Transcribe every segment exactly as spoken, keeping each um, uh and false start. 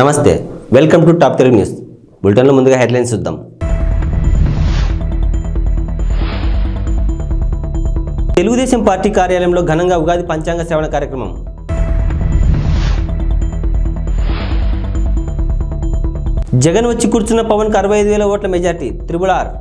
నమస్తే, welcome to top Telugu news. బులెటిన్లో ముందుగా హెడ్లైన్స్ చూద్దాం. తెలుగుదేశం పార్టీ కార్యాలయంలో ఘనంగా ఉగాది పంచాంగ శ్రవణ కార్యక్రమం. జగన్ వచ్చి కూర్చున్న పవన్కు అరవై ఐదు వేల ఓట్ల majority, triple R.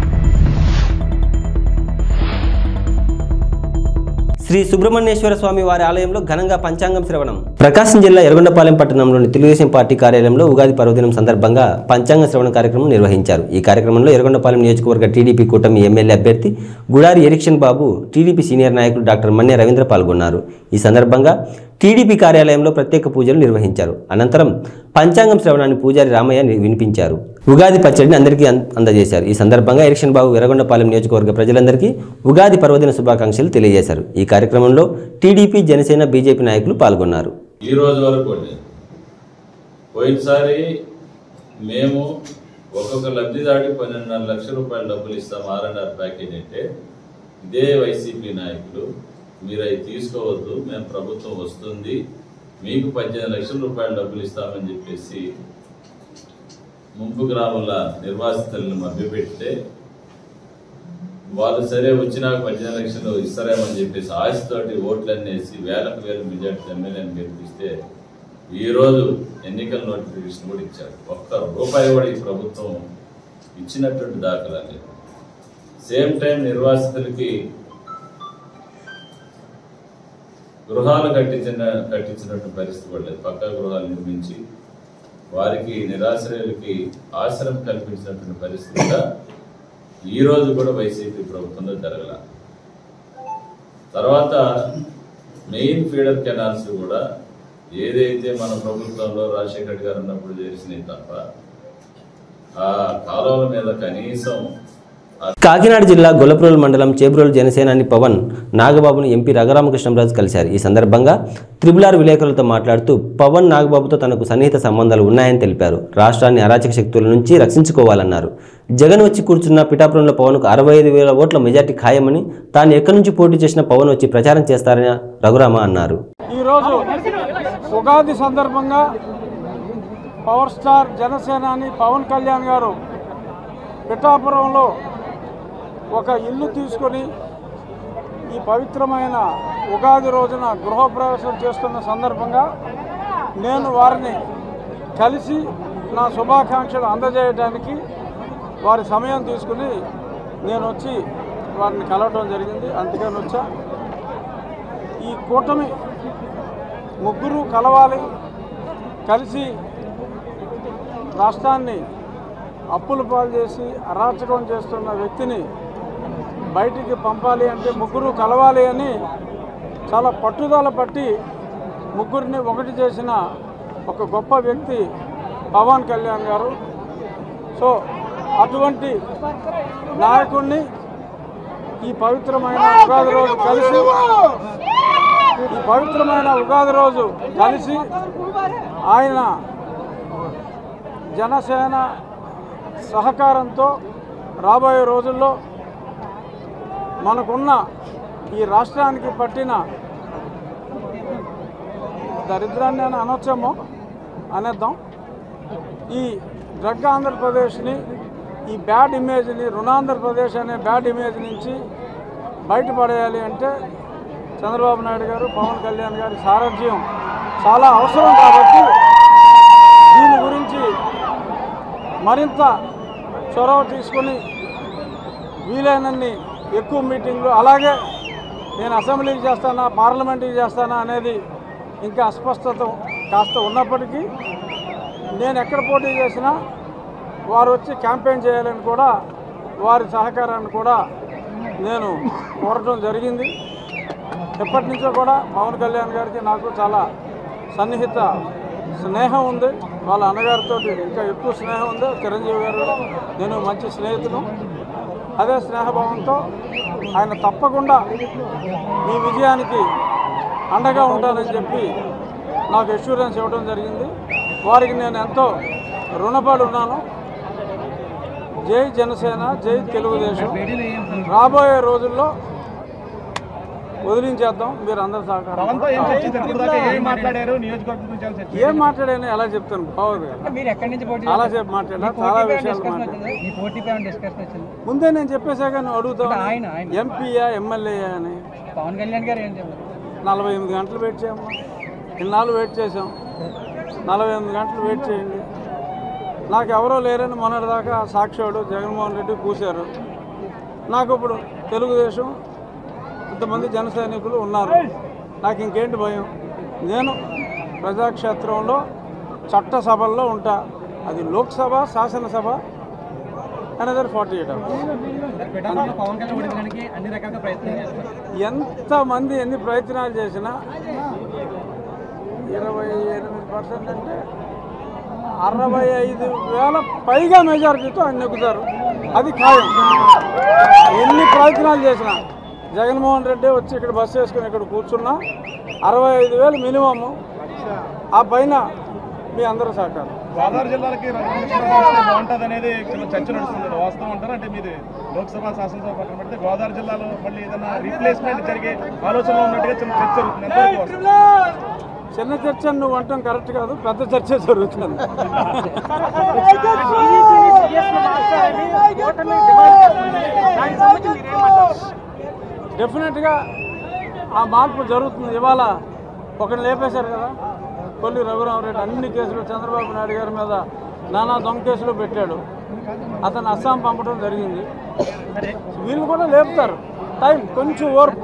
Shri Subrahmanyeswara Swamy వారి ఆలయంలో ఘనంగా పంచాంగం శ్రవణం. ప్రకాశం జిల్లా ఎర్రగొండపాలెం పట్టణంలోని తెలుగుదేశం పార్టీ కార్యాలయంలో ఉగాది పర్వదినం సందర్భంగా పంచాంగ శ్రవణ కార్యక్రమం నిర్వహించారు. ఈ కార్యక్రమంలో ఎర్రగొండపాలెం నియోజకవర్గ టీడీపీ కూటమి ఎమ్మెల్యే అభ్యర్థి గుడారి ఎరిక్షన్ బాబు, టీడీపీ సీనియర్ నాయకులు డాక్టర్ మన్య రవీంద్ర పాల్గొన్నారు. ఈ సందర్భంగా టీడీపీ కార్యాలయంలో ప్రత్యేక పూజలు నిర్వహించారు. అనంతరం పంచాంగం శ్రవణాన్ని పూజారి రామయ్య వినిపించారు. ఉగాది పచ్చడిని అందరికీ అందజేశారు. ఈ సందర్భంగా ఎరిక్షన్ బాబు ఎర్రగొండపాలెం నియోజకవర్గ ప్రజలందరికీ ఉగాది పర్వదిన శుభాకాంక్షలు తెలియజేశారు. ఈ కార్యక్రమంలో టీడీపీ, జనసేన, బీజేపీ నాయకులు పాల్గొన్నారు. ఈ రోజు వరకు పోయినసారి మేము ఒక్కొక్క లబ్ధిదారికి పన్నెండున్నర లక్షల రూపాయల డబ్బులు ఇస్తాం ఆర్ఎన్ఆర్ ప్యాకేజ్ అంటే, ఇదే వైసీపీ నాయకులు మీరు అవి తీసుకోవద్దు, మేము ప్రభుత్వం వస్తుంది మీకు పద్దెనిమిది లక్షల రూపాయల డబ్బులు ఇస్తామని చెప్పేసి ముంపు గ్రామాల నిర్వాసితులను మభ్యపెడితే, వాళ్ళు సరే వచ్చినాక పద్దెనిమిది లక్షలు ఇస్తారేమని చెప్పేసి ఆశతోటి ఓట్లన్నీ వేసి వేలకు వేల మెజార్టీ ఎమ్మెల్యేని గెలిపిస్తే ఈరోజు ఎన్నికల నోటిఫికేషన్ కూడా ఇచ్చారు. ఒక్క రూపాయి కూడా ఈ ప్రభుత్వం ఇచ్చినటువంటి దాఖలా లేదు. సేమ్ టైం నిర్వాసితులకి గృహాలు కట్టించిన కట్టించినటువంటి పరిస్థితి కూడా లేదు. పక్కా గృహాలు నిర్మించి వారికి నిరాశ్రయులకి ఆశ్రయం కల్పించినటువంటి పరిస్థితి కూడా ఈ రోజు కూడా వైసీపీ ప్రభుత్వంలో జరగల. తర్వాత మెయిన్ ఫీడర్ కెనాల్స్ కూడా ఏదైతే మన ప్రభుత్వంలో రాజశేఖర్ గారు ఉన్నప్పుడు చేసినాయి తప్ప ఆ కాలువల మీద కనీసం. కాకినాడ జిల్లా గొల్లప్రోలు మండలం చేబ్రోలు జనసేనాని పవన్ నాగబాబును ఎంపీ రఘురామకృష్ణరాజు కలిశారు. ఈ సందర్భంగా త్రిబుల్ ఆర్ విలేకరులతో మాట్లాడుతూ పవన్ నాగబాబుతో తనకు సన్నిహిత సంబంధాలు ఉన్నాయని తెలిపారు. రాష్ట్రాన్ని అరాచక శక్తుల నుంచి రక్షించుకోవాలన్నారు. జగన్ వచ్చి కూర్చున్న పిఠాపురంలో పవన్కు అరవై ఐదు వేల ఓట్ల మెజార్టీ ఖాయమని, తాను ఎక్కడి నుంచి పోటీ చేసిన పవన్ వచ్చి ప్రచారం చేస్తారని రఘురామ అన్నారు. ఈరోజు ఉగాది సందర్భంగా పవర్ స్టార్ జనసేనాని పవన్ కళ్యాణ్ గారు పిఠాపురంలో ఒక ఇల్లు తీసుకొని ఈ పవిత్రమైన ఉగాది రోజున గృహప్రవేశం చేస్తున్న సందర్భంగా నేను వారిని కలిసి నా శుభాకాంక్షలు అందజేయడానికి వారి సమయం తీసుకుని నేను వచ్చి వారిని కలవడం జరిగింది. అందుకని వచ్చా. ఈ కూటమి ముగ్గురు కలవాలి, కలిసి రాష్ట్రాన్ని అప్పులు పాలు చేసి అరాచకం చేస్తున్న వ్యక్తిని బయటికి పంపాలి అంటే ముగ్గురు కలవాలి అని చాలా పట్టుదల పట్టి ముగ్గురిని ఒకటి చేసిన ఒక గొప్ప వ్యక్తి పవన్ కళ్యాణ్ గారు. సో అటువంటి నాయకుడిని ఈ పవిత్రమైన ఉగాది రోజు కలిసి ఈ పవిత్రమైన ఉగాది రోజు కలిసి ఆయన జనసేన సహకారంతో రాబోయే రోజుల్లో మనకున్న ఈ రాష్ట్రానికి పట్టిన దరిద్రాన్ని అని అనొచ్చేమో అనేద్దాం, ఈ డ్రగ్ ఆంధ్రప్రదేశ్ని, ఈ బ్యాడ్ ఇమేజ్ని, రుణాంధ్రప్రదేశ్ అనే బ్యాడ్ ఇమేజ్ నుంచి బయటపడేయాలి అంటే చంద్రబాబు నాయుడు గారు, పవన్ కళ్యాణ్ గారి సారథ్యం చాలా అవసరం. కాబట్టి దీని గురించి మరింత చొరవ తీసుకొని వీలైనన్ని ఎక్కువ మీటింగ్లు, అలాగే నేను అసెంబ్లీకి చేస్తానా పార్లమెంట్కి చేస్తానా అనేది ఇంకా అస్పష్టత కాస్త ఉన్నప్పటికీ నేను ఎక్కడ పోటీ చేసినా వారు వచ్చి క్యాంపెయిన్ చేయాలని కూడా వారి సహకారాన్ని కూడా నేను కోరటం జరిగింది. ఎప్పటి నుంచో కూడా పవన్ కళ్యాణ్ గారికి నాకు చాలా సన్నిహిత స్నేహం ఉంది. వాళ్ళ అన్నగారితో ఇంకా ఎక్కువ స్నేహం ఉంది. చిరంజీవి గారు నేను మంచి స్నేహితులు. అదే స్నేహభావంతో ఆయన తప్పకుండా ఈ విజయానికి అండగా ఉంటారని చెప్పి నాకు అష్యూరెన్స్ ఇవ్వడం జరిగింది. వారికి నేను ఎంతో రుణపడి ఉన్నాను. జై జనసేన, జై తెలుగుదేశం. రాబోయే రోజుల్లో వదిలించేద్దాం, మీరు అందరూ సహకారం. ఏం మాట్లాడాను ఎలా చెప్తాను, బాగోదు కదా అలా చెప్పి మాట్లాడా, చాలా విషయాలు మాట్లాడాను. ముందే నేను చెప్పేశాక నువ్వు అడుగుతావు ఎంపీయా ఎమ్మెల్యేయా అని. పవన్ కళ్యాణ్ గారు ఏం చెప్పారు? నలభై ఎనిమిది గంటలు వెయిట్ చేయమ్మా, ఇన్నాళ్ళు వెయిట్ చేసాం, నలభై ఎనిమిది గంటలు వెయిట్ చేయండి. నాకు ఎవరో లేరని మొన్నటిదాకా సాక్షివాడు జగన్మోహన్ రెడ్డి కూశారు. నాకు ఇప్పుడు తెలుగుదేశం ఇంతమంది జన సైనికులు ఉన్నారు, నాకు ఇంకేంటి భయం? నేను ప్రజాక్షేత్రంలో చట్టసభల్లో ఉంటా, అది లోక్సభ శాసనసభ అనదర్ ఫార్టీ ఎయిట్ అవర్స్. ఎంతమంది ఎన్ని ప్రయత్నాలు చేసినా ఇరవై ఎనిమిది పర్సెంట్ అంటే అరవై ఐదు వేల పైగా మెజారిటీతో ఆయన నెగ్గుతారు, అది ఖాయం. ఎన్ని ప్రయత్నాలు చేసినా జగన్మోహన్ రెడ్డి వచ్చి ఇక్కడ బస్సు వేసుకుని ఇక్కడ కూర్చున్నా అరవై ఐదు వేలు మినిమము, ఆ పైన మీ అందరూ సహకారం. గోదావరి జిల్లాలకి బాగుంటుంది అనేది చర్చ నడుస్తుంది, వాస్తవం అంటారు? అంటే మీరు లోక్సభ శాసనసభ పక్కన పెడితే గోదావరి జిల్లాలో మళ్ళీ ఏదైనా రీప్లేస్మెంట్ జరిగే ఆలోచనలో ఉన్నట్టుగా చిన్న చర్చ జరుగుతుంది. చిన్న చర్చ నువ్వు అంటాం కరెక్ట్ కాదు, పెద్ద చర్చ జరుగుతుంది. డెఫినెట్గా ఆ మార్పు జరుగుతుంది. ఇవాళ ఒకరిని లేపేశారు కదా, కొల్లి రఘురామరెడ్డి, అన్ని కేసులు చంద్రబాబు నాయుడు గారి మీద నానా దొంగ కేసులు పెట్టాడు, అతను అస్సాం పంపడం జరిగింది. వీళ్ళు కూడా లేపుతారు, టైం కొంచెం ఓర్పు.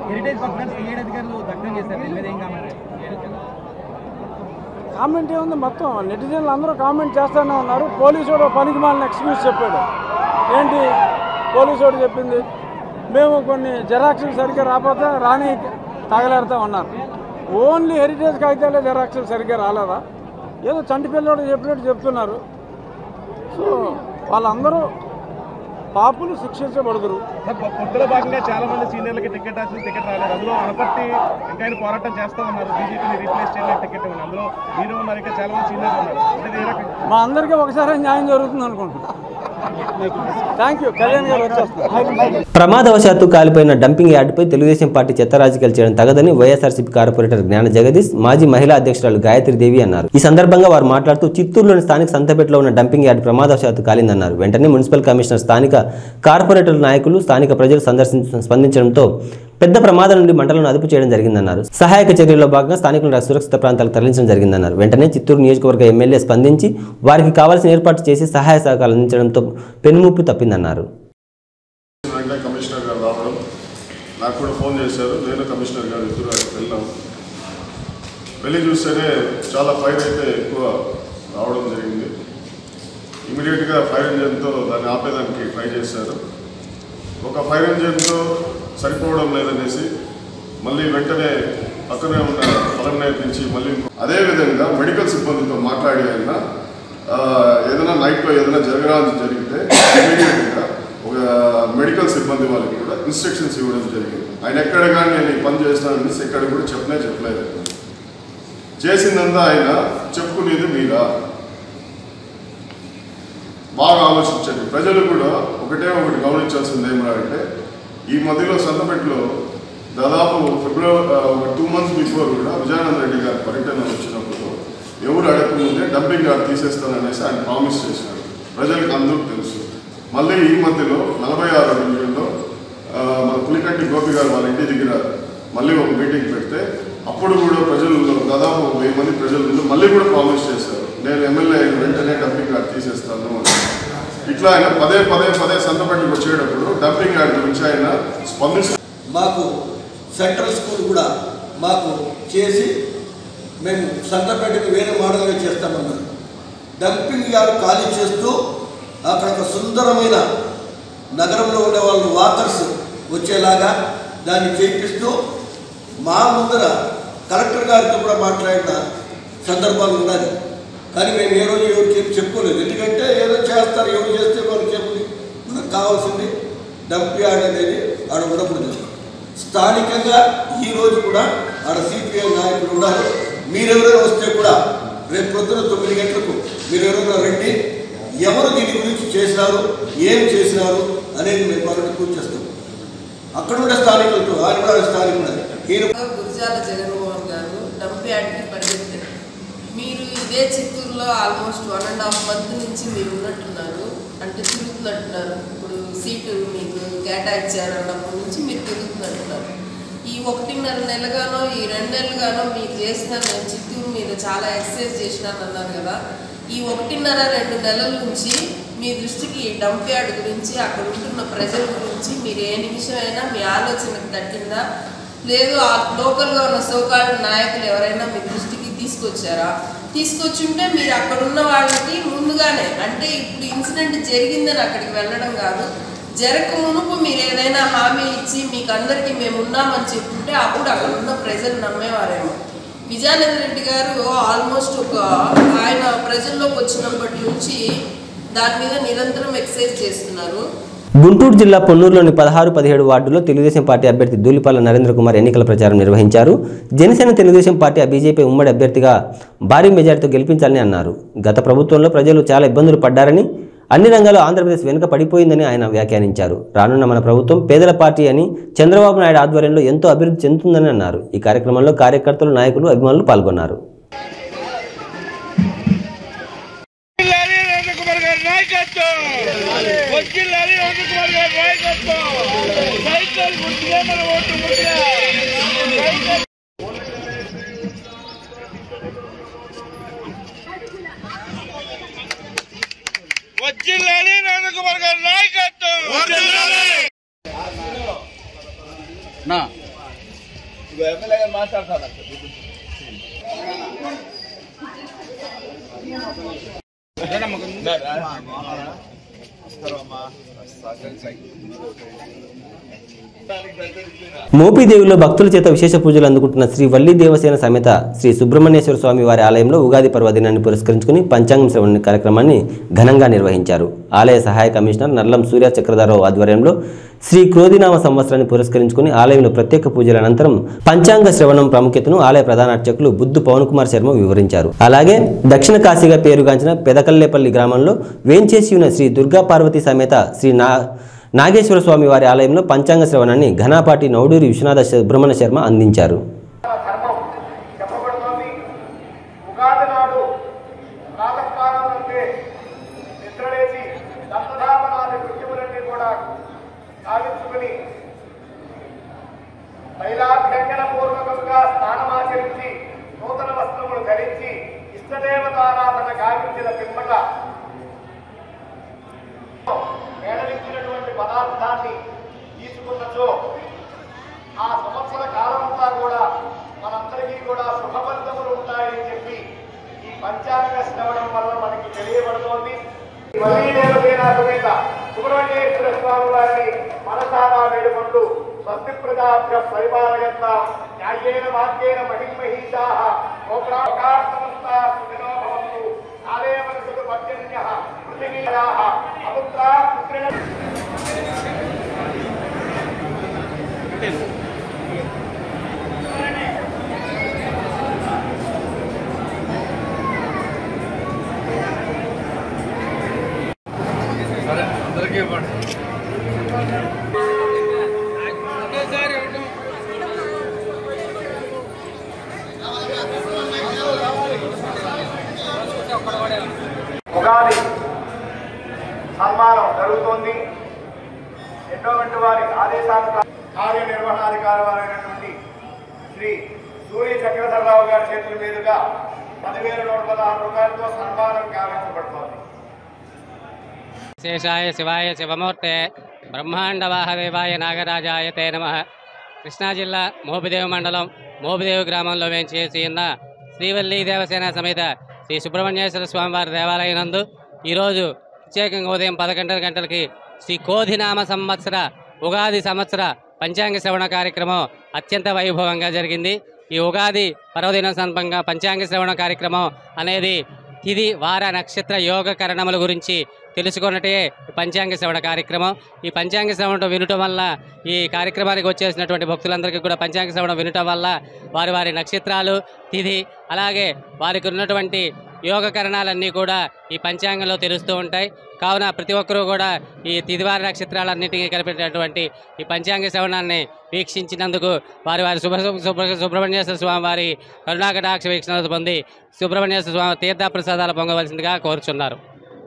కామెంట్ ఏముంది, మొత్తం నెటిజన్లు అందరూ కామెంట్ చేస్తూనే ఉన్నారు. పోలీసుడు పనికి మాలిన ఎక్స్క్యూజ్ చెప్పాడు. ఏంటి పోలీసుడు చెప్పింది? మేము కొన్ని జెరాక్స్లు సరిగ్గా రాకపోతే రాని తగలేరుతా ఉన్నారు. ఓన్లీ హెరిటేజ్ కాగితాలే జెరాక్స్లు సరిగ్గా రాలేదా? ఏదో చంటి పిల్లడు చెప్పినట్టు చెప్తున్నారు. సో వాళ్ళందరూ పాపులు శిక్షించబడుదురు. పొత్తులో భాగంగా చాలా మంది సీనియర్లకి టికెట్ వచ్చిన టికెట్ రాలేదు. అందులో అనపర్తి ఇంకా పోరాటం చేస్తూ ఉన్నారు, బీజేపీని రీప్లేస్ చేయడానికి టికెట్ ఉంది. అందులో మీరు ఉన్నారు, ఇంకా చాలా మంది సీనియర్లు ఉన్నారు. మా అందరికీ ఒకసారి న్యాయం జరుగుతుంది అనుకుంటున్నాను. Thank you. కళ్యాణ్ గారు వచ్చేస్తారు. ప్రమాదవశాత్తు కాలిపోయిన డంపింగ్ యార్డుపై తెలుగుదేశం పార్టీ చెత్త రాజకీయాలు చేయడం తగదని వైఎస్ఆర్సీపీ కార్పొరేటర్ జ్ఞాన జగదీష్, మాజీ మహిళా అధ్యక్షురాలు గాయత్రీదేవి అన్నారు. ఈ సందర్భంగా వారు మాట్లాడుతూ చిత్తూరులోని స్థానిక సంతపేటలో ఉన్న డంపింగ్ యార్డు ప్రమాదవశాత్తు కాలిందన్నారు. వెంటనే మున్సిపల్ కమిషనర్, స్థానిక కార్పొరేటర్ నాయకులు, స్థానిక ప్రజలు సందర్శించ స్పందించడంతో పెద్ద ప్రమాదం నుండి మంటలను అదుపు చేయడం జరిగిందన్నారు. సహాయక చర్యల్లో భాగంగా స్థానికులను సురక్షిత ప్రాంతాలకు తరలించడం జరిగిందన్నారు. వెంటనే చిత్తూరు నియోజకవర్గ ఎమ్మెల్యే స్పందించి వారికి కావాల్సిన ఏర్పాటు చేసి సహాయ సహకారాలు అందించడంతో పెనుముప్పు తప్పిందన్నారు. కమిషనర్ గారు రావడం, నాకు కూడా ఫోన్ చేశారు. నేను కమిషనర్ గారు ఇద్దరు వెళ్ళాం. వెళ్ళి చూస్తేనే చాలా ఫైర్ అయితే ఎక్కువ రావడం జరిగింది. ఇమీడియట్గా ఫైర్ ఇంజన్తో దాన్ని ఆపేదానికి ట్రై చేశారు. ఒక ఫైర్ ఇంజన్తో సరిపోవడం లేదనేసి మళ్ళీ వెంటనే పక్కనే ఉన్న పొలం నేర్పించి మళ్ళీ అదేవిధంగా మెడికల్ సిబ్బందితో మాట్లాడి ఆయన ఏదైనా నైట్లో ఏదైనా జరగడానికి జరిగితే ఇమీడియట్గా ఒక మెడికల్ సిబ్బంది వాళ్ళకి కూడా ఇన్స్ట్రక్షన్స్ ఇవ్వడం జరిగింది. ఆయన ఎక్కడ కానీ నేను ఈ పని చేస్తానని ఎక్కడ కూడా చెప్పనే చెప్పలేదు. చేసిందంతా ఆయన చెప్పుకునేది మీరా? బాగా ఆలోచించండి. ప్రజలు కూడా ఒకటే ఒకటి గమనించాల్సింది ఏమిటంటే, ఈ మధ్యలో సంతపేటలో దాదాపు ఫిబ్రవరి ఒక టూ మంత్స్ బిఫోర్ కూడా విజయానంద రెడ్డి గారి పర్యటన వచ్చినప్పుడు ఎవరు అడగకముందే డంపింగ్ యార్డ్ తీసేస్తాననేసి ఆయన ప్రామిస్ చేశారు. ప్రజలకు అందరికీ తెలుసు. మళ్ళీ ఈ మధ్యలో నలభై ఆరు డివిజన్లో మన పులికంటి గోపి గారు వాళ్ళ ఇంటి దగ్గర మళ్ళీ ఒక మీటింగ్ పెడితే అప్పుడు కూడా ప్రజల్లో దాదాపు వెయ్యి మంది ప్రజలు మళ్ళీ కూడా ప్రామిస్ చేశారు, నేను ఎమ్మెల్యే అయిన వెంటనే డంపింగ్ యార్డ్ తీసేస్తాను అని. ఇట్లా ఆయన పదే పదే పదే సంతపేటకు వచ్చేటప్పుడు డంపింగ్ యార్డ్ గురించి ఆయన స్పందిస్తారు. మాకు సెంట్రల్ స్కూల్ కూడా మాకు చేసి మేము సంతపేటకు వేరే మోడల్గా చేస్తామన్నారు. డంపింగ్ యార్డ్ ఖాళీ చేస్తూ అక్కడ ఒక సుందరమైన నగరంలో ఉండే వాళ్ళు వాకర్స్ వచ్చేలాగా దాన్ని చేపిస్తూ మా ముందర కలెక్టర్ గారితో కూడా మాట్లాడిన సందర్భాలు ఉన్నాయి. కానీ మేము ఏ రోజు ఎవరికి ఏం చెప్పుకోలేదు. ఎందుకంటే ఏదో చేస్తారు, ఎవరు చేస్తే వాళ్ళు చెప్పుది. మనకు కావాల్సింది డంప్ యార్డ్ అనేది ఆడ ఉండకూడదు. స్థానికంగా ఈరోజు కూడా ఆడ సిపిఐ నాయకులు ఉన్నారు. మీరెవరైనా వస్తే కూడా రేపు పొద్దున తొమ్మిది గంటలకు మీరు ఎవరైనా రండి, ఎవరు దీని గురించి చేసినారు, ఏం చేసినారు అనేది మేము వాళ్ళకి పూర్తి చేస్తాం. అక్కడ ఉండే స్థానికులతో ఆయన కూడా స్థానికుడు ఈయన గురజాల జగన్మోహన్ గారు డంప్ యార్డ్కి పరిగెత్తారు. మీరు ఇదే చిత్తూరులో almost one and half month నుంచి మీరు ఉన్నట్టున్నారు, అంటే తిరుగుతున్నట్టున్నారు. ఇప్పుడు సీటు మీకు కేటాయించారు అన్నప్పటి నుంచి మీరు తిరుగుతున్నట్టున్నారు. ఈ ఒకటిన్నర నెలగానో ఈ రెండు నెలలుగానో మీరు చేసిన నేను చిత్తూరు మీద చాలా ఎక్సర్సైజ్ చేసినాను అన్నారు కదా. ఈ ఒకటిన్నర రెండు నెలల నుంచి మీ దృష్టికి ఈ డంప్ యార్డ్ గురించి అక్కడ ఉంటున్న ప్రజల గురించి మీరు ఏ నిమిషమైనా మీ ఆలోచనకు తట్టిందా, లేదు ఆ లోకల్గా ఉన్న సోకాళ్ళ నాయకులు ఎవరైనా మీ దృష్టికి తీసుకొచ్చారా? తీసుకొచ్చుంటే మీరు అక్కడ ఉన్న వాళ్ళకి ముందుగానే, అంటే ఇప్పుడు ఇన్సిడెంట్ జరిగిందని అక్కడికి వెళ్ళడం కాదు, జరగక మునుపు మీరు ఏదైనా హామీ ఇచ్చి మీకు అందరికీ మేము ఉన్నామని చెప్పుంటే అప్పుడు అక్కడ ఉన్న ప్రజలు నమ్మేవారేమో. విజయానంద రెడ్డి గారు ఆల్మోస్ట్ ఒక ఆయన ప్రజల్లోకి వచ్చినప్పటి నుంచి దాని మీద నిరంతరం ఎక్సర్సైజ్ చేస్తున్నారు. గుంటూరు జిల్లా పొన్నూరులోని పదహారు పదిహేడు వార్డులో తెలుగుదేశం పార్టీ అభ్యర్థి ధూళిపాల నరేంద్ర కుమార్ ఎన్నికల ప్రచారం నిర్వహించారు. జనసేన తెలుగుదేశం పార్టీ బీజేపీ ఉమ్మడి అభ్యర్థిగా భారీ మెజార్టీతో గెలిపించాలని అన్నారు. గత ప్రభుత్వంలో ప్రజలు చాలా ఇబ్బందులు పడ్డారని, అన్ని రంగాల్లో ఆంధ్రప్రదేశ్ వెనుక పడిపోయిందని ఆయన వ్యాఖ్యానించారు. రానున్న మన ప్రభుత్వం పేదల పార్టీ అని, చంద్రబాబు నాయుడు ఆధ్వర్యంలో ఎంతో అభివృద్ధి చెందుతుందని అన్నారు. ఈ కార్యక్రమంలో కార్యకర్తలు, నాయకులు, అభిమానులు పాల్గొన్నారు. మాట్లాడతాను మోపిదేవిలో భక్తుల చేత విశేష పూజలు అందుకుంటున్న శ్రీ వల్లి దేవసేన సమేత శ్రీ సుబ్రహ్మణ్యేశ్వర స్వామి వారి ఆలయంలో ఉగాది పర్వదినాన్ని పురస్కరించుకుని పంచాంగం శ్రవణ కార్యక్రమాన్ని ఘనంగా నిర్వహించారు. ఆలయ సహాయ కమిషనర్ నల్లం సూర్య చక్రధరరావు ఆధ్వర్యంలో శ్రీ క్రోధినామ సంవత్సరాన్ని పురస్కరించుకుని ఆలయంలో ప్రత్యేక పూజల అనంతరం పంచాంగ శ్రవణం ప్రాముఖ్యతను ఆలయ ప్రధాన అర్చకులు బుద్ధు పవన్ కుమార్ శర్మ వివరించారు. అలాగే దక్షిణ కాశీగా పేరుగాంచిన పెదకల్లేపల్లి గ్రామంలో వేంచేసి ఉన్న శ్రీ దుర్గా పార్వతి సమేత శ్రీ నా నాగేశ్వర స్వామి వారి ఆలయంలో పంచాంగ శ్రవణాన్ని ఘనాపాటి నౌడూరి విశ్వనాథ సుబ్రహ్మణ్య శర్మ అందించారు. పూర్వకంగా స్నానమాచరించి నూతన వస్త్రములు ధరించి ఇష్టదేవతారాధన గావించిన పిమ్మట మేడలించినటువంటి పదార్థాన్ని తీసుకున్నచో ఆ సంవత్సర కాలమంతా కూడా మనందరికీ కూడా శుభఫలితములు ఉంటాయని చెప్పి ఈ పంచాంగ శ్రవణం వల్ల మనకి తెలియబడుతోంది. సమేత సుబ్రహ్మణ్యేశ్వర స్వామి వారిని మనసారా వేడుకుంటూ స్వస్తి ప్రజాభ్య పరిపాలయంతా న్యాయేన మార్గేణ మహిమహీషాః గోప్రాకాశమస్తా సుఖినో భవంతు కాలే మనసుకు పర్జన్యః పృథివీయాః అపుత్రా పుత్రిణ అందరికీ ఇవ్వండి. ఉగాది సన్మానం జరుగుతోంది. ఎన్నోవంటి వారి ఆదేశాల కార్యనిర్వహణాధికారి వారైనటువంటి శ్రీ సూర్య చక్రధరరావు గారి చేతుల మీదుగా పదివేల నూట పదహారు రూపాయలతో సన్మానం గావించబడుతోంది. శేషాయ శివాయ శివమూర్తే బ్రహ్మాండవాహదేవాయ నాగరాజాయ తే నమః. కృష్ణా జిల్లా మోపిదేవి మండలం మోపిదేవి గ్రామంలో వేంచేసి ఉన్న శ్రీవల్లి దేవసేన సమేత శ్రీ సుబ్రహ్మణ్యేశ్వర స్వామివారి దేవాలయం నందు ఈరోజు ప్రత్యేకంగా ఉదయం పదకొండు గంటలకి శ్రీ కోధినామ సంవత్సర ఉగాది సంవత్సర పంచాంగ శ్రవణ కార్యక్రమం అత్యంత వైభవంగా జరిగింది. ఈ ఉగాది పర్వదినం సందర్భంగా పంచాంగ శ్రవణ కార్యక్రమం అనేది తిథి వార నక్షత్ర యోగ కరణముల గురించి తెలుసుకున్నట్టే పంచాంగ శ్రవణ కార్యక్రమం. ఈ పంచాంగ శ్రవణం వినటం వల్ల ఈ కార్యక్రమానికి వచ్చేసినటువంటి భక్తులందరికీ కూడా పంచాంగ శ్రవణం వినటం వల్ల వారి వారి నక్షత్రాలు, తిథి, అలాగే వారికి ఉన్నటువంటి యోగకరణాలన్నీ కూడా ఈ పంచాంగంలో తెలుస్తూ ఉంటాయి. కావున ప్రతి ఒక్కరూ కూడా ఈ తిదివార నక్షత్రాలన్నింటినీ కలిపేటటువంటి ఈ పంచాంగ శ్రవణాన్ని వీక్షించినందుకు వారి వారి శుభ శుభ్ర సుబ్రహ్మణ్యేశ్వర స్వామి వారి కరుణాకటాక్ష వీక్షణ పొంది సుబ్రహ్మణ్యేశ్వర స్వామి తీర్థప్రసాదాలు పొందవలసిందిగా కోరుచున్నారు.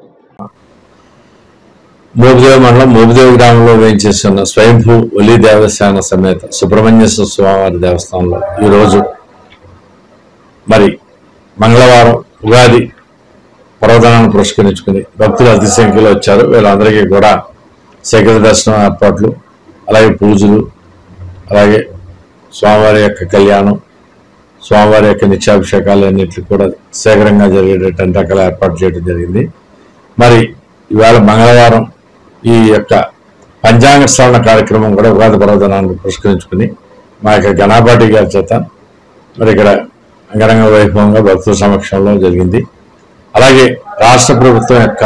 మోపిదేవ మండలం మోపిదేవ గ్రామంలో వేయించేస్తున్న స్వయంభూ ఒలి దేవస్థాన సమేత సుబ్రహ్మణ్యేశ్వర స్వామివారి దేవస్థానంలో ఈరోజు మరి మంగళవారం ఉగాది పర్వదినాన్ని పురస్కరించుకుని భక్తులు అతి సంఖ్యలో వచ్చారు. వీళ్ళందరికీ కూడా శేఖర దర్శనం ఏర్పాట్లు, అలాగే పూజలు, అలాగే స్వామివారి యొక్క కళ్యాణం, స్వామివారి యొక్క నిత్యాభిషేకాలు అన్నింటికి కూడా శేఖరంగా జరిగేటటువంటి రకాల ఏర్పాటు చేయడం జరిగింది. మరి ఇవాళ మంగళవారం ఈ యొక్క పంచాంగ శ్రవణ కార్యక్రమం కూడా ఉగాది పర్వదినాన్ని పురస్కరించుకుని మా యొక్క గణపాటి గారి చేత మరి ఇక్కడ అంగరంగ వైభవంగా భక్తుల సమక్షంలో జరిగింది. అలాగే రాష్ట్ర ప్రభుత్వం యొక్క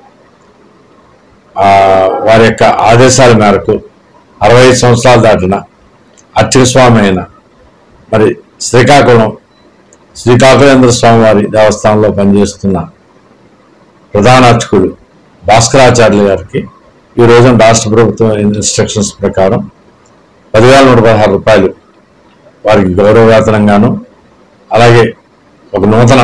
వారి యొక్క ఆదేశాల మేరకు అరవై ఐదు సంవత్సరాలు దాటిన అర్చక స్వామి అయిన మరి శ్రీకాకుళం శ్రీకాకుళేంద్ర స్వామి వారి దేవస్థానంలో పనిచేస్తున్న ప్రధాన అర్చకుడు భాస్కరాచార్యులు గారికి ఈ రోజున రాష్ట్ర ప్రభుత్వం ఇన్స్ట్రక్షన్స్ ప్రకారం పదివేల నూట పదహారు రూపాయలు వారికి గౌరవ వేతనంగాను, అలాగే ఒక నూతన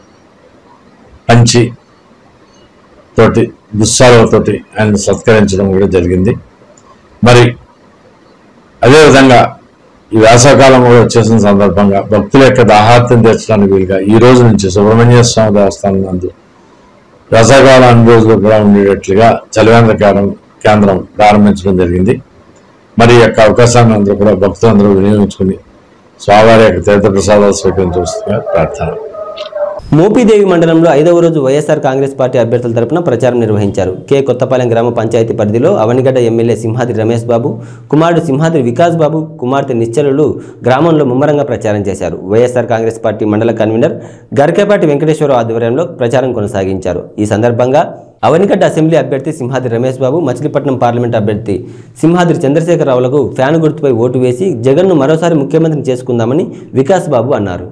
పంచి తోటి దుస్సాలతోటి ఆయన సత్కరించడం కూడా జరిగింది. మరి అదేవిధంగా ఈ వేసవకాలం కూడా వచ్చేసిన సందర్భంగా భక్తుల యొక్క దాహార్తం తీర్చడానికి వీలుగా ఈ రోజు నుంచి సుబ్రహ్మణ్య స్వామి దేవస్థానం నందు వేసవకాలం అన్ని రోజులు కూడా ఉండేటట్లుగా చలివేంద్ర కేంద్రం ప్రారంభించడం జరిగింది. మరి ఈ యొక్క అవకాశాన్ని అందరూ కూడా భక్తులందరూ వినియోగించుకుని స్వామివారి యొక్క తీర్థప్రసాదాలు స్వీకరించవలసిందిగా ప్రార్థన. మోపిదేవి మండలంలో ఐదవ రోజు వైఎస్ఆర్ కాంగ్రెస్ పార్టీ అభ్యర్థుల తరపున ప్రచారం నిర్వహించారు. కె కొత్తపాలెం గ్రామ పంచాయతీ పరిధిలో అవనిగడ్డ ఎమ్మెల్యే సింహాద్రి రమేష్ బాబు కుమారుడు సింహాద్రి వికాస్ బాబు కుమార్తె నిశ్చలులు గ్రామంలో ముమ్మరంగా ప్రచారం చేశారు. వైఎస్ఆర్ కాంగ్రెస్ పార్టీ మండల కన్వీనర్ గరికేపాటి వెంకటేశ్వరరావు ఆధ్వర్యంలో ప్రచారం కొనసాగించారు. ఈ సందర్భంగా అవనిగడ్డ అసెంబ్లీ అభ్యర్థి సింహాద్రి రమేష్ బాబు, మచిలీపట్నం పార్లమెంట్ అభ్యర్థి సింహాద్రి చంద్రశేఖరరావులకు ఫ్యాన్ గుర్తుపై ఓటు వేసి జగన్ను మరోసారి ముఖ్యమంత్రిని చేసుకుందామని వికాస్ బాబు అన్నారు.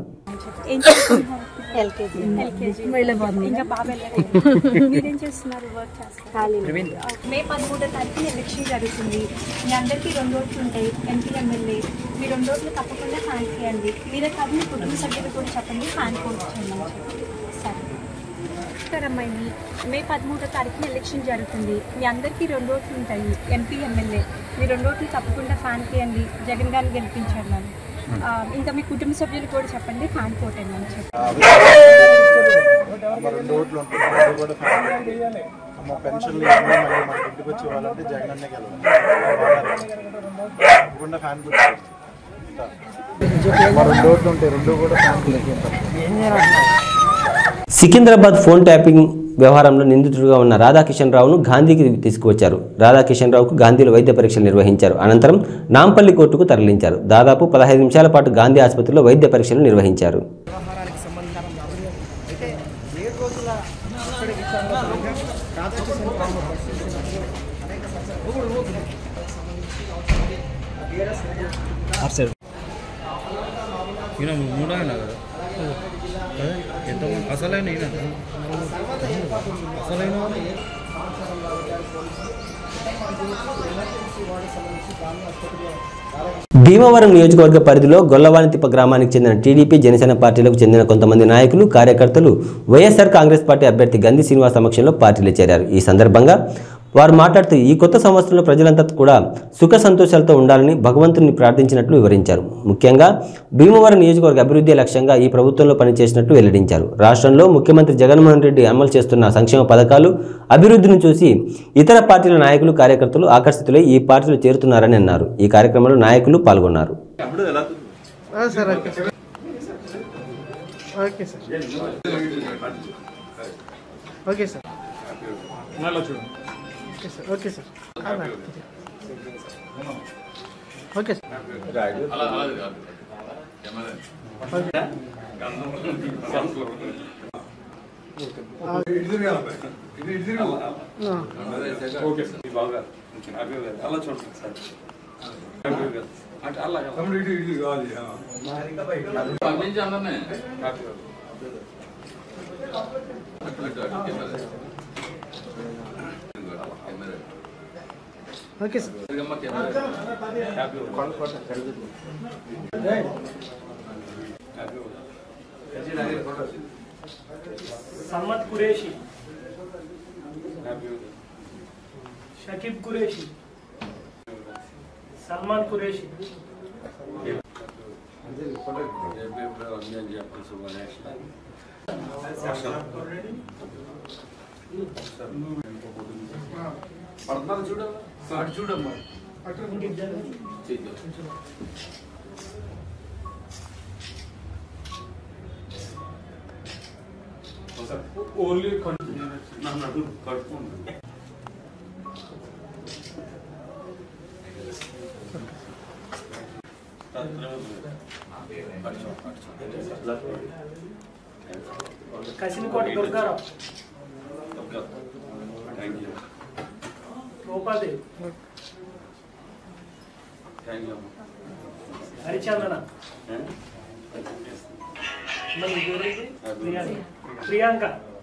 మే పదమూడో తారీఖున ఎలక్షన్ జరుగుతుంది. మీ అందరికీ రెండు ఓట్లు ఉంటాయి. ఎంపీ ఎమ్మెల్యే మీ రెండు ఓట్లు తప్పకుండా ఫ్యాన్ చేయండి. మీరే కాదు మీ కుటుంబ సభ్యులు కూడా చెప్పండి ఫ్యాన్ కోట్ చేయండి. సరే అమ్మాయి, మే పదమూడో తారీఖున ఎలక్షన్ జరుగుతుంది. మీ అందరికీ రెండు ఓట్లు ఉంటాయి. ఎంపీ ఎమ్మెల్యే మీ రెండు ఓట్లు తప్పకుండా ఫ్యాన్ చేయండి. జగన్ గారిని గెలిపించండి. ఇంకా మీ కుటుంబ సభ్యులు కూడా చెప్పండి ఫ్యాన్ కోట్ అని చెప్పి పెన్షన్లు మన ఇంటికి వచ్చి వాళ్ళంటే జగన్ అన్నే గెలవాలి. ఫ్యాన్ రెండు ఓట్లు ఉంటాయి. రెండు కూడా సికింద్రాబాద్ ఫోన్ ట్యాపింగ్ వ్యవహారంలో నిందితుడిగా ఉన్న రాధాకిషన్ రావును గాంధీకి తీసుకువచ్చారు. రాధాకిషన్ రావుకు గాంధీలో వైద్య పరీక్షలు నిర్వహించారు. అనంతరం నాంపల్లి కోర్టుకు తరలించారు. దాదాపు పదహైదు నిమిషాల పాటు గాంధీ ఆసుపత్రిలో వైద్య పరీక్షలు నిర్వహించారు. అసలైన అసలైన భీమవరం నియోజకవర్గ పరిధిలో గొల్లవానితిప్ప గ్రామానికి చెందిన టీడీపీ జనసేన పార్టీలకు చెందిన కొంతమంది నాయకులు కార్యకర్తలు వైఎస్ఆర్ కాంగ్రెస్ పార్టీ అభ్యర్థి గంధి శ్రీనివాస్ సమక్షంలో పార్టీలో చేరారు. ఈ సందర్భంగా వారు మాట్లాడుతూ ఈ కొత్త సంవత్సరంలో ప్రజలంతా కూడా సుఖ సంతోషాలతో ఉండాలని భగవంతుని ప్రార్థించినట్లు వివరించారు. ముఖ్యంగా భీమవరం నియోజకవర్గ అభివృద్ధి లక్ష్యంగా ఈ ప్రభుత్వంలో పనిచేసినట్లు వెల్లడించారు. రాష్ట్రంలో ముఖ్యమంత్రి జగన్మోహన్ రెడ్డి అమలు చేస్తున్న సంక్షేమ పథకాలు అభివృద్ధిని చూసి ఇతర పార్టీల నాయకులు కార్యకర్తలు ఆకర్షితులై ఈ పార్టీలో చేరుతున్నారని అన్నారు. ఈ కార్యక్రమంలో నాయకులు పాల్గొన్నారు. ఓకే సార్ ఓకే సార్ అలా చూడండి సార్ అంటే అలా ఇది కాదు ఓకే సార్. సమ్మత్ కురేషి, షకీబ్ కురేషి, సల్మాన్ కురేషి, చూడమ్మా చూడమ్మా ఓన్లీ నన్ను కట్టుకుంటుంది. కసినకోటి దుర్గారావు, రూపాదేవి, హరిచందన, ప్రియాంక,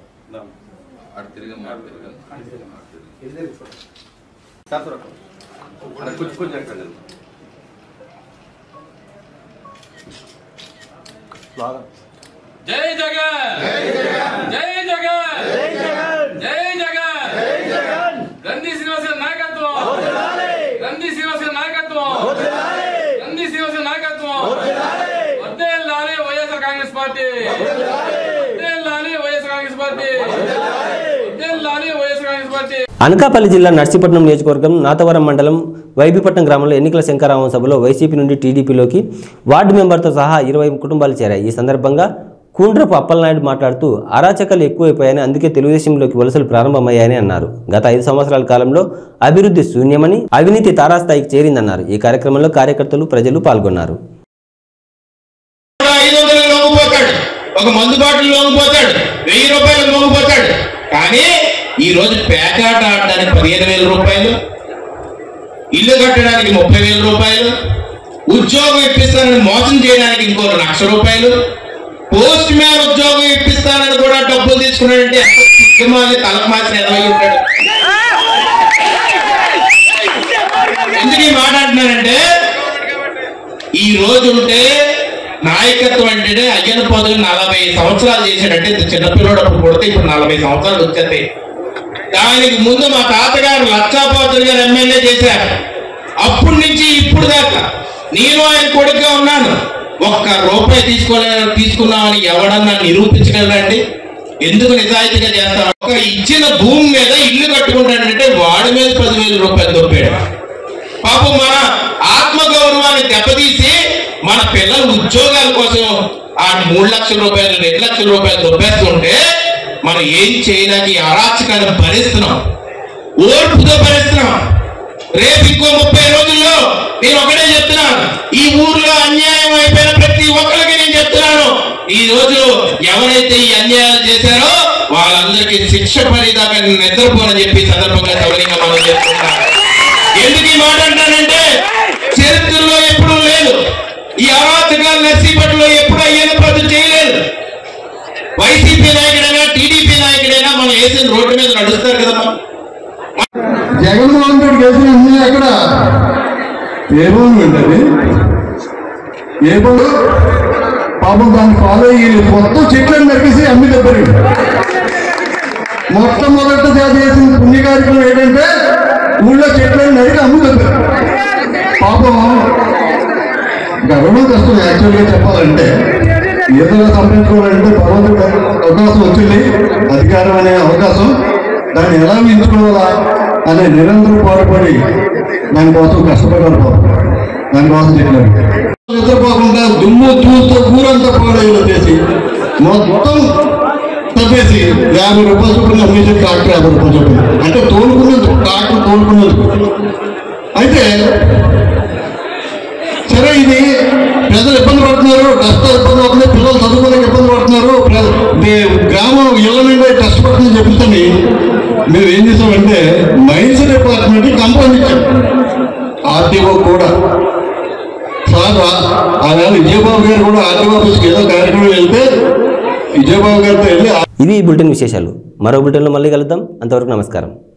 జై జగన్, జై జగన్, జై జగన్, గంధి శ్రీనివాస నాయకత్వం, గంధి శ్రీనివాస నాయకత్వం, గంధి శ్రీనివాస నాయకత్వం, వర్ధిల్లాలి వైఎస్ఆర్ కాంగ్రెస్ పార్టీ, వర్ధిల్లాలి వైఎస్ఆర్ కాంగ్రెస్ పార్టీ, వర్ధిల్లాలి వైఎస్ఆర్ కాంగ్రెస్ పార్టీ. అనకాపల్లి జిల్లా నర్సీపట్నం నియోజకవర్గం నాతవరం మండలం వైబీపట్నం గ్రామంలో ఎన్నికల శంకరామం సభలో వైసీపీ నుండి టీడీపీలోకి వార్డు మెంబర్తో సహా ఇరవై కుటుంబాలు చేరాయి. ఈ సందర్భంగా కూండ్రపు అప్పలనాయుడు మాట్లాడుతూ అరాచకాలు ఎక్కువైపోయాయని, అందుకే తెలుగుదేశంలోకి వలసలు ప్రారంభమయ్యాయని అన్నారు. గత ఐదు సంవత్సరాల కాలంలో అభివృద్ధి శూన్యమని, అవినీతి తారాస్థాయికి చేరిందన్నారు. ఈ కార్యక్రమంలో కార్యకర్తలు, ప్రజలు పాల్గొన్నారు. ఒక మందు బాటిల్ లోంగిపోతాడు, వెయ్యి రూపాయలు లోంగిపోతాడు. కానీ ఈ రోజు పేకాట ఆడడానికి పదిహేను వేల రూపాయలు, ఇల్లు కట్టడానికి ముప్పై వేల రూపాయలు, ఉద్యోగం ఇప్పిస్తానని మోసం చేయడానికి ఇంకో లక్ష రూపాయలు, పోస్ట్ మ్యాన్ ఉద్యోగం ఇప్పిస్తానని కూడా డబ్బులు తీసుకున్నాడంటే తలకు మాసిన ఎనభై ఉంటాడు. ఎందుకు ఈ మాట్లాడుతున్నానంటే ఈ రోజు ఉంటే నాయకత్వం అంటే అయ్యన పదవి నలభై సంవత్సరాలు చేశాడంటే చిన్నపిల్లడు అప్పుడు కొడితే ఇప్పుడు నలభై సంవత్సరాలు వచ్చేస్తాయి. దానికి ముందు మా తాతగారు లక్షాపాత్రులు గారు ఎమ్మెల్యే చేశారు. అప్పటి నుంచి ఇప్పుడు దాకా నేను ఆయన కొడుకుగా ఉన్నాను. ఒక్క రూపాయి తీసుకోలే తీసుకున్నామని ఎవడన్నా నిరూపించగలరండి? ఎందుకు నిజాయితీగా చేస్తాను? ఒక ఇచ్చిన భూమి మీద ఇల్లు కట్టుకుంటాడంటే వాడి మీద పదివేల రూపాయలు దొప్పాడు. పాపం మన ఆత్మగౌరవాన్ని దెబ్బతీసి మన పిల్లల ఉద్యోగాల కోసం ఆ మూడు లక్షల రూపాయలు రెండు లక్షల రూపాయలు దొబ్బేస్తుంటే మనం ఏం చేయడానికి అరాచకాన్ని భరిస్తున్నాం, ఓర్పుతో భరిస్తున్నాం. రేపు ఇంకో ముప్పై రోజుల్లో నేను ఒకటే చెప్తున్నాను, ఈ ఊర్లో అన్యాయం అయిపోయిన ప్రతి ఒక్కరికి నేను చెప్తున్నాను, ఈ రోజు ఎవరైతే ఈ అన్యాయాలు చేశారో వాళ్ళందరికీ శిక్ష పడేదాకా నిద్రపోనని చెప్పి సందర్భంగా సవరంగా మనం చెప్తున్నాం. ఎందుకు ఈ మాట అంటానంటే చరిత్రలో ఎప్పుడూ లేదు, ఈ అరాచకాలు నర్సీపట్నంలో ఎప్పుడు అయ్యేది ప్రజలు చేయలేదు. వైసీపీ నాయకుడైనా టీడీపీ నాయకుడైనా మనం వేసిన రోడ్డు మీద నడుస్తారు కదమ్మా. జగన్మోహన్ రెడ్డి వేసిన అన్ని అక్కడ ఏ భూమి ఉంటుంది, ఏ భూమి పాపం దాన్ని ఫాలో అయ్యి మొత్తం చెట్లను నరికేసి అమ్మి దెబ్బరి. మొట్టమొదట చేసిన పుణ్య కార్యక్రమం ఏంటంటే ఊళ్ళో చెట్లను నరికి అమ్మి దెబ్బరి. పాపం గర్వం కష్టం యాక్చువల్గా చెప్పాలంటే, ఏదైనా సంపాదించుకోవాలంటే భగవంతుడు అవకాశం వచ్చింది, అధికారం అనే అవకాశం, దాన్ని ఎలా ఎంచుకోవాలా అనే నిరంతరం పాటుపడి దానికోసం కష్టపడారు. దానికోసం చెప్పారు నిద్రపోకుండా దుమ్ము తూతో కూరంతా పాడైలో చేసి మొత్తం తప్పేసి యాభై రూపాయలు చొప్పున అమ్మించి ట్రాక్టర్ యాభై రూపాయలు చొప్పున అంటే తోలుకున్నది, ట్రాక్టర్ తోలుకున్నది. అయితే సరే ఇది ప్రజలు ఇబ్బంది పడుతున్నారు, కష్టాలు ఇబ్బంది పడుతున్నాయి, పిల్లలు చదువుకోవడానికి ఇబ్బంది పడుతున్నారు, గ్రామం ఇళ్ళ నుండి కష్టపడుతుందని చెప్తుంది. మేము ఏం చేసామంటే మైన్స్ డిపార్ట్మెంట్ కంపౌండ్ ఇచ్చాం, ఆర్టీఓ కూడా సార్ ఆవేళ విజయబాబు గారు కూడా ఆర్టీఓ ఆఫీస్కి ఏదో కార్యక్రమం వెళ్తే విజయబాబు గారితో వెళ్ళి ఇవి ఈ బులెటిన్ విశేషాలు. మరో బులెటిన్లో మళ్ళీ కలుద్దాం. అంతవరకు నమస్కారం.